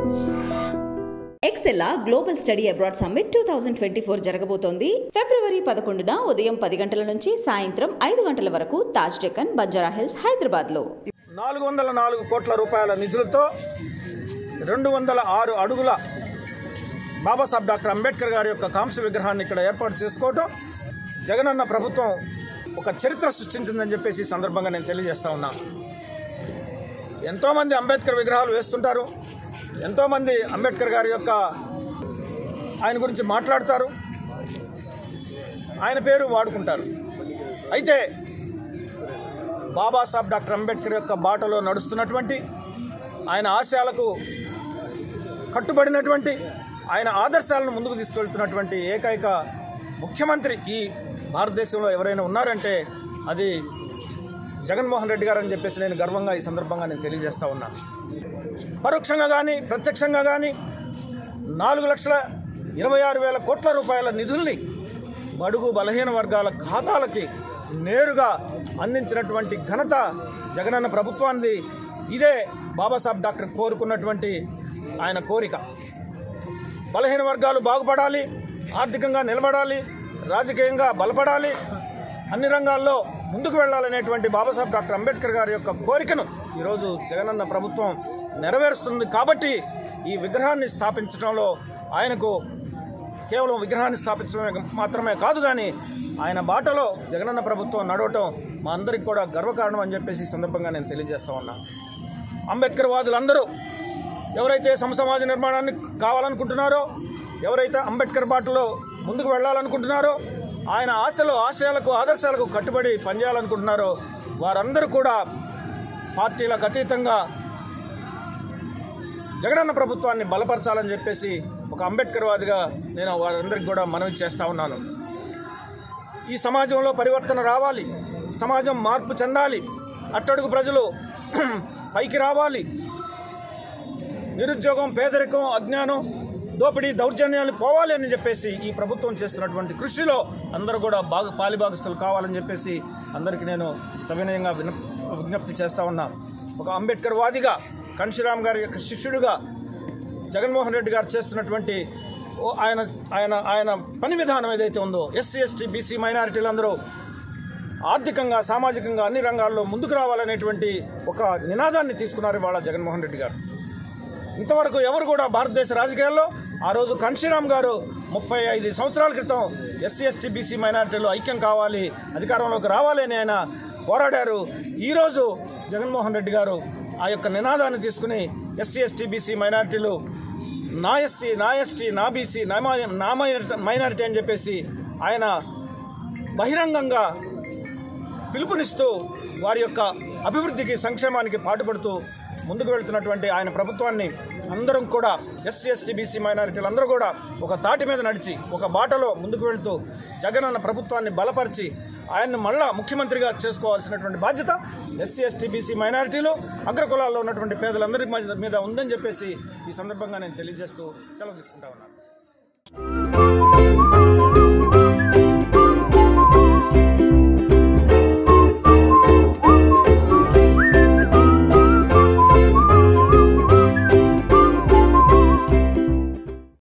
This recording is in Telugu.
ఎక్సెల్లా గ్లోబల్ స్టడీ అబ్రాడ్ సమ్మిట్ 2024 జరగబోతోంది. ఫిబ్రవరి 11న ఉదయం 10 గంటల నుంచి సాయంత్రం 5 గంటల వరకు తాజ్ డెక్కన్, బంజారా హిల్స్, హైదరాబాద్లో 404 కోట్ల రూపాయల నిధులతో 206 అడుగుల బాబాసాహెబ్ డాక్టర్ అంబేద్కర్ గారి యొక్క కాంస్య విగ్రహాన్ని ఇక్కడ ఏర్పాటు చేసుకోవటం జగనన్న ప్రభుత్వం ఒక చరిత్ర సృష్టించిందని చెప్పేసి ఈ సందర్భంగా నేను తెలియజేస్తా ఉన్నా. ఎంతోమంది అంబేద్కర్ విగ్రహాలు వేస్తుంటారు, ఎంతోమంది అంబేద్కర్ గారి యొక్క ఆయన గురించి మాట్లాడతారు, ఆయన పేరు వాడుకుంటారు. అయితే బాబాసాహెబ్ డాక్టర్ అంబేద్కర్ యొక్క బాటలో నడుస్తున్నటువంటి, ఆయన ఆశయాలకు కట్టుబడినటువంటి, ఆయన ఆదర్శాలను ముందుకు తీసుకెళ్తున్నటువంటి ఏకైక ముఖ్యమంత్రి ఈ భారతదేశంలో ఎవరైనా ఉన్నారంటే అది జగన్మోహన్ రెడ్డి గారు అని చెప్పేసి నేను గర్వంగా ఈ సందర్భంగా నేను తెలియజేస్తా ఉన్నాను. పరోక్షంగా కానీ ప్రత్యక్షంగా కానీ 4,26,000 కోట్ల రూపాయల నిధుల్ని బడుగు బలహీన వర్గాల ఖాతాలకి నేరుగా అందించినటువంటి ఘనత జగనన్న ప్రభుత్వాన్ని. ఇదే బాబాసాహెబ్ డాక్టర్ కోరుకున్నటువంటి ఆయన కోరిక. బలహీన వర్గాలు బాగుపడాలి, ఆర్థికంగా నిలబడాలి, రాజకీయంగా బలపడాలి, అన్ని రంగాల్లో ముందుకు వెళ్లాలనేటువంటి బాబాసాహెబ్ డాక్టర్ అంబేద్కర్ గారి యొక్క కోరికను ఈరోజు జగనన్న ప్రభుత్వం నెరవేరుస్తుంది. కాబట్టి ఈ విగ్రహాన్ని స్థాపించడంలో ఆయనకు కేవలం విగ్రహాన్ని స్థాపించడమే మాత్రమే కాదు, కానీ ఆయన బాటలో జగనన్న ప్రభుత్వం నడవటం మా అందరికి కూడా గర్వకారణం అని చెప్పేసి ఈ సందర్భంగా నేను తెలియజేస్తా ఉన్నా. అంబేద్కర్ వాదులందరూ ఎవరైతే సమాజ నిర్మాణాన్ని కావాలనుకుంటున్నారో, ఎవరైతే అంబేద్కర్ బాటలో ముందుకు వెళ్ళాలనుకుంటున్నారో, ఆయన ఆశయాలకు ఆదర్శాలకు కట్టుబడి పనిచేయాలనుకుంటున్నారో వారందరూ కూడా పార్టీలకు అతీతంగా జగనన్న ప్రభుత్వాన్ని బలపరచాలని చెప్పేసి ఒక అంబేద్కర్ వాదిగా నేను వారందరికీ కూడా మనవి చేస్తూ ఉన్నాను. ఈ సమాజంలో పరివర్తన రావాలి, సమాజం మార్పు చెందాలి, అట్టడుగు ప్రజలు పైకి రావాలి, నిరుద్యోగం, పేదరికం, అజ్ఞానం, దోపిడీ, దౌర్జన్యాలు పోవాలి అని చెప్పేసి ఈ ప్రభుత్వం చేస్తున్నటువంటి కృషిలో అందరూ కూడా పాలిభాగస్తులు కావాలని చెప్పేసి అందరికీ నేను సవినయంగా విజ్ఞప్తి చేస్తూ ఉన్నా. ఒక అంబేద్కర్ వాదిగా, కన్షీరామ్ గారి యొక్క శిష్యుడిగా జగన్మోహన్ రెడ్డి గారు చేస్తున్నటువంటి ఆయన పని విధానం ఏదైతే ఉందో, ఎస్సీ, ఎస్టీ, బీసీ మైనారిటీలందరూ ఆర్థికంగా, సామాజికంగా అన్ని రంగాల్లో ముందుకు రావాలనేటువంటి ఒక నినాదాన్ని తీసుకున్నారు ఇవాళ జగన్మోహన్ రెడ్డి గారు. ఇంతవరకు ఎవరు కూడా భారతదేశ రాజకీయాల్లో, ఆ రోజు కన్షీరామ్ గారు 35 సంవత్సరాల క్రితం ఎస్సీ, ఎస్టీ, బీసీ మైనారిటీలు ఐక్యం కావాలి, అధికారంలోకి రావాలి అని ఆయన పోరాడారు. ఈరోజు జగన్మోహన్ రెడ్డి గారు ఆ యొక్క నినాదాన్ని తీసుకుని ఎస్సీ, ఎస్టీ, బీసీ మైనారిటీలు నా ఎస్సీ, నా ఎస్టీ, నా బీసీ, నా మైనారిటీ అని చెప్పేసి ఆయన బహిరంగంగా పిలుపునిస్తూ వారి యొక్క అభివృద్ధికి, సంక్షేమానికి పాటుపడుతూ ముందుకు వెళ్తున్నటువంటి ఆయన ప్రభుత్వాన్ని అందరం కూడా ఎస్సీ, ఎస్టీ, బీసీ మైనారిటీలు అందరూ కూడా ఒక తాటి మీద నడిచి ఒక బాటలో ముందుకు వెళ్తూ జగనన్న ప్రభుత్వాన్ని బలపరిచి ఆయన్ని మళ్ళా ముఖ్యమంత్రిగా చేసుకోవాల్సినటువంటి బాధ్యత ఎస్సీ, ఎస్టీ, బీసీ మైనారిటీలు, అగ్రకులాల్లో ఉన్నటువంటి పేదలందరి మీద ఉందని చెప్పేసి ఈ సందర్భంగా నేను తెలియజేస్తూ సెలవు తీసుకుంటా ఉన్నాను.